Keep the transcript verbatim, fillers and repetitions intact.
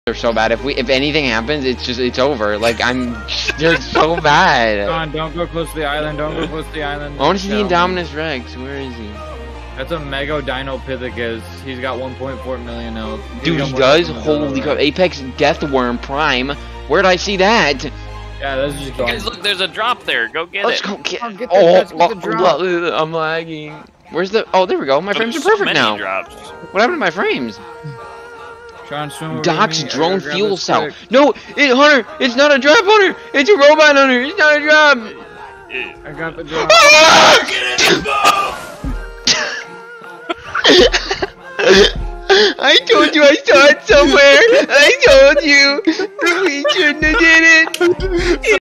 They're so bad. If we, if anything happens, it's just, it's over. Like, I'm, they're so bad. Come on, don't go close to the island. Don't go close to the island. I want to see the No. Indominus Rex. Where is he? That's a Mega Dinopithecus. He's got one point four million health. Dude, he does. Holy crap! Apex Deathworm Prime. Where'd I see that? Yeah, that's just Guys, look, there's a drop there. Go get Let's it. go get. Oh, get the- Oh, let's get the lo- drop. lo- I'm lagging. Where's the? Oh, there we go. My frames are There's so perfect many now. drops. What happened to my frames? Try and swim over Doc's to me. I drone gotta grab fuel this cell. quick. No, it, Hunter, it's not a drop, Hunter. It's a robot, Hunter. It's not a drop. I got the drop. I told you I saw it somewhere. I told you. We shouldn't have did it.